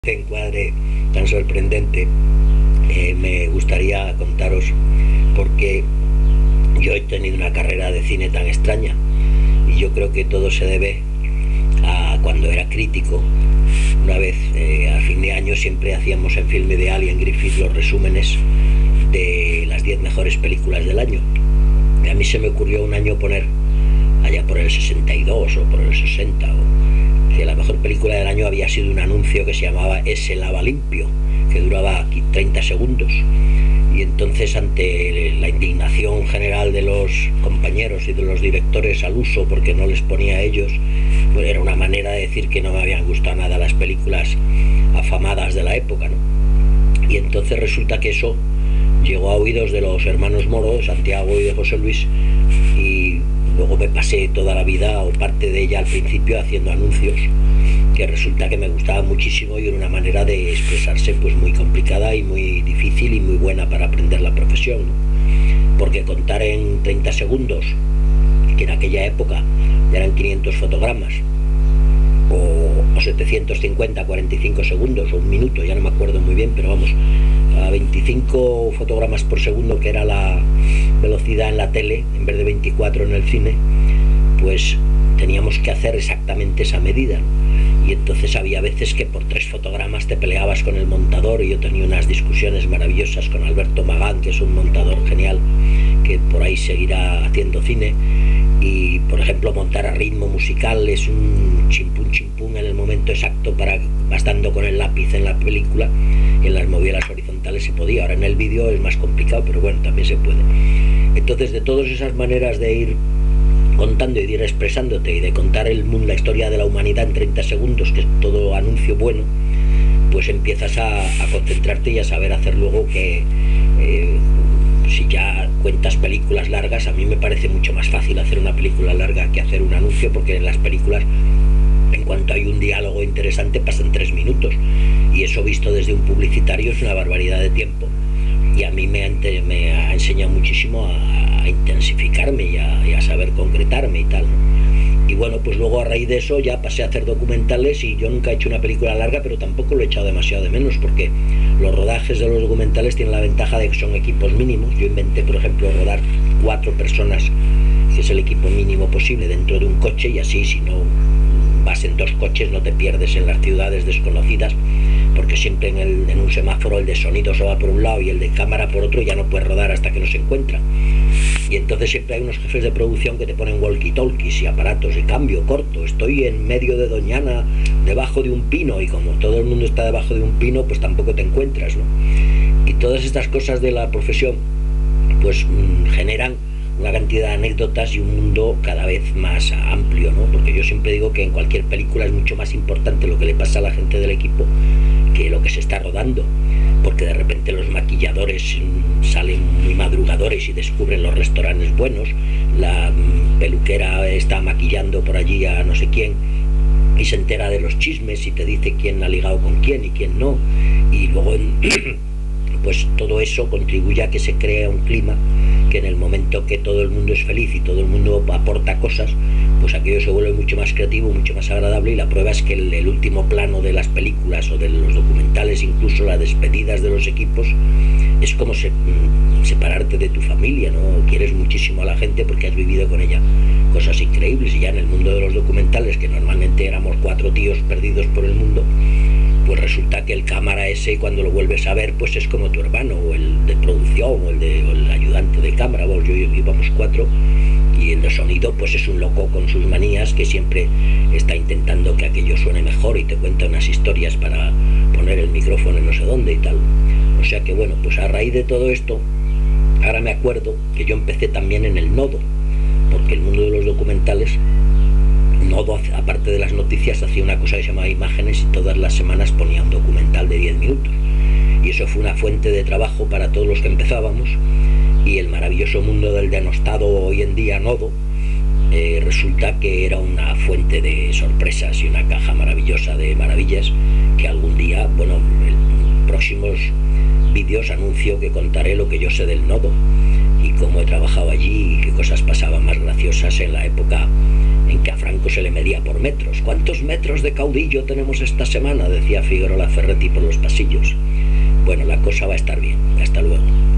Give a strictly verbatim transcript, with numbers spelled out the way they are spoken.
Este encuadre tan sorprendente, eh, me gustaría contaros porque yo he tenido una carrera de cine tan extraña y yo creo que todo se debe a cuando era crítico. Una vez eh, a fin de año siempre hacíamos en Film Ideal y en Griffith los resúmenes de las diez mejores películas del año. Y a mí se me ocurrió un año poner, allá por el sesenta y dos o por el sesenta, o que la mejor película del año había sido un anuncio que se llamaba Ese lava limpio, que duraba treinta segundos. Y entonces, ante la indignación general de los compañeros y de los directores al uso porque no les ponía a ellos, pues era una manera de decir que no me habían gustado nada las películas afamadas de la época, ¿no? Y entonces resulta que eso llegó a oídos de los hermanos Moro, de Santiago y de José Luis, y luego me pasé toda la vida, o parte de ella al principio, haciendo anuncios, que resulta que me gustaba muchísimo y era una manera de expresarse pues muy complicada y muy difícil y muy buena para aprender la profesión, ¿no? Porque contar en treinta segundos, que en aquella época eran quinientos fotogramas, o, o setecientos cincuenta, cuarenta y cinco segundos, o un minuto, ya no me acuerdo muy bien, pero vamos, a veinticinco fotogramas por segundo, que era la velocidad en la tele, en vez de veinticuatro en el cine, pues teníamos que hacer exactamente esa medida, ¿no? Y entonces había veces que por tres fotogramas te peleabas con el montador, y yo tenía unas discusiones maravillosas con Alberto Magán, que es un montador genial, que por ahí seguirá haciendo cine. Y por ejemplo, montar a ritmo musical es un chimpún chimpún en el momento exacto, para vas dando con el lápiz en la película, y en las movidas horizontales se podía. Ahora en el vídeo es más complicado, pero bueno, también se puede. Entonces, de todas esas maneras de ir contando y de ir expresándote y de contar el mundo, la historia de la humanidad en treinta segundos, que es todo anuncio bueno, pues empiezas a, a concentrarte y a saber hacer luego que eh, si ya cuentas películas largas, a mí me parece mucho más fácil hacer una película larga que hacer un anuncio, porque en las películas, en cuanto hay un diálogo interesante, pasan tres minutos, y eso visto desde un publicitario es una barbaridad de tiempo, y a mí me ha, me ha enseñado muchísimo a, a intensificarme y a, y a saber concretarme y tal, ¿no? Y bueno, pues luego a raíz de eso ya pasé a hacer documentales, y yo nunca he hecho una película larga, pero tampoco lo he echado demasiado de menos, porque los rodajes de los documentales tienen la ventaja de que son equipos mínimos. Yo inventé, por ejemplo, rodar cuatro personas, que es el equipo mínimo posible, dentro de un coche, y así, si no vas en dos coches, no te pierdes en las ciudades desconocidas, porque siempre en, el, en un semáforo el de sonido se va por un lado y el de cámara por otro, ya no puedes rodar hasta que no se encuentra. Y entonces siempre hay unos jefes de producción que te ponen walkie-talkies y aparatos de cambio corto. Estoy en medio de Doñana, debajo de un pino, y como todo el mundo está debajo de un pino, pues tampoco te encuentras, ¿no? Y todas estas cosas de la profesión pues mmm, generan una cantidad de anécdotas y un mundo cada vez más amplio, ¿no? Porque yo siempre digo que en cualquier película es mucho más importante lo que le pasa a la gente del equipo que lo que se está rodando, porque de repente los maquilladores salen muy madrugadores y descubren los restaurantes buenos, la peluquera está maquillando por allí a no sé quién y se entera de los chismes y te dice quién ha ligado con quién y quién no, y luego pues todo eso contribuye a que se crea un clima que en el momento que todo el mundo es feliz y todo el mundo aporta cosas, pues aquello se vuelve mucho más creativo, mucho más agradable. Y la prueba es que el, el último plano de las películas o de los documentales, incluso las despedidas de los equipos, es como se, separarte de tu familia, ¿no? Quieres muchísimo a la gente porque has vivido con ella cosas increíbles. Y ya en el mundo de los documentales, que normalmente éramos cuatro tíos perdidos por el mundo, pues resulta que el cámara ese, cuando lo vuelves a ver, pues es como tu hermano, o el de producción, o el, de, o el ayudante de cámara. Bueno, yo, yo íbamos cuatro, y el de sonido pues es un loco con sus manías, que siempre está intentando que aquello suene mejor y te cuenta unas historias para poner el micrófono en no sé dónde y tal. O sea que bueno, pues a raíz de todo esto, ahora me acuerdo que yo empecé también en el Nodo, porque el mundo de los documentales, Nodo, aparte de las noticias, hacía una cosa que se llamaba Imágenes, y todas las semanas ponía un documental de diez minutos. Y eso fue una fuente de trabajo para todos los que empezábamos. Y el maravilloso mundo del denostado hoy en día Nodo, eh, resulta que era una fuente de sorpresas y una caja maravillosa de maravillas, que algún día, bueno, en próximos vídeos anuncio que contaré lo que yo sé del Nodo y cómo he trabajado allí y qué cosas pasaban más graciosas en la época en que a Franco se le medía por metros. ¿Cuántos metros de caudillo tenemos esta semana?, decía Figueroa Ferretti por los pasillos. Bueno, la cosa va a estar bien. Hasta luego.